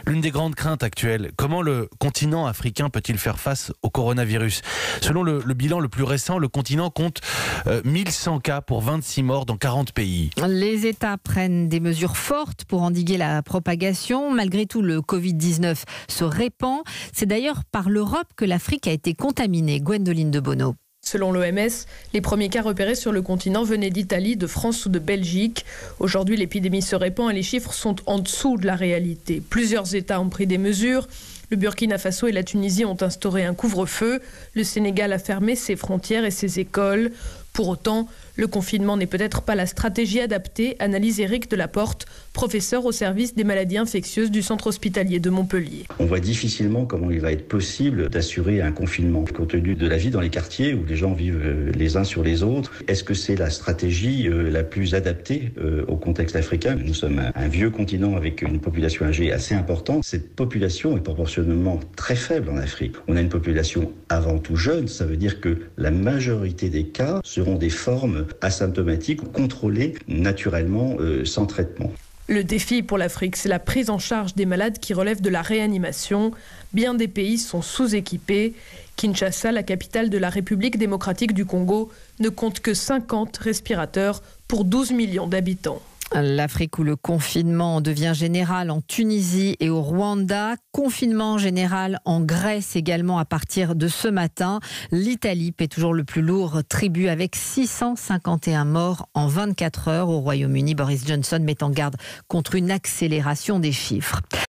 L'une des grandes craintes actuelles, comment le continent africain peut-il faire face au coronavirus ? Selon le bilan le plus récent, le continent compte 1100 cas pour 26 morts dans 40 pays. Les États prennent des mesures fortes pour endiguer la propagation. Malgré tout, le Covid-19 se répand. C'est d'ailleurs par l'Europe que l'Afrique a été contaminée. Gwendoline de Bono. Selon l'OMS, les premiers cas repérés sur le continent venaient d'Italie, de France ou de Belgique. Aujourd'hui, l'épidémie se répand et les chiffres sont en dessous de la réalité. Plusieurs États ont pris des mesures. Le Burkina Faso et la Tunisie ont instauré un couvre-feu. Le Sénégal a fermé ses frontières et ses écoles. Pour autant, le confinement n'est peut-être pas la stratégie adaptée, analyse Éric Delaporte, professeur au service des maladies infectieuses du centre hospitalier de Montpellier. On voit difficilement comment il va être possible d'assurer un confinement, compte tenu de la vie dans les quartiers où les gens vivent les uns sur les autres. Est-ce que c'est la stratégie la plus adaptée au contexte africain ? Nous sommes un vieux continent avec une population âgée assez importante. Cette population est proportionnellement très faible en Afrique. On a une population avant tout jeune, ça veut dire que la majorité des cas seront des formes asymptomatiques ou contrôlées naturellement sans traitement. Le défi pour l'Afrique, c'est la prise en charge des malades qui relèvent de la réanimation. Bien des pays sont sous-équipés. Kinshasa, la capitale de la République démocratique du Congo, ne compte que 50 respirateurs pour 12 millions d'habitants. L'Afrique où le confinement devient général en Tunisie et au Rwanda. Confinement général en Grèce également à partir de ce matin. L'Italie paie toujours le plus lourd tribut avec 651 morts en 24 heures. Au Royaume-Uni, Boris Johnson met en garde contre une accélération des chiffres.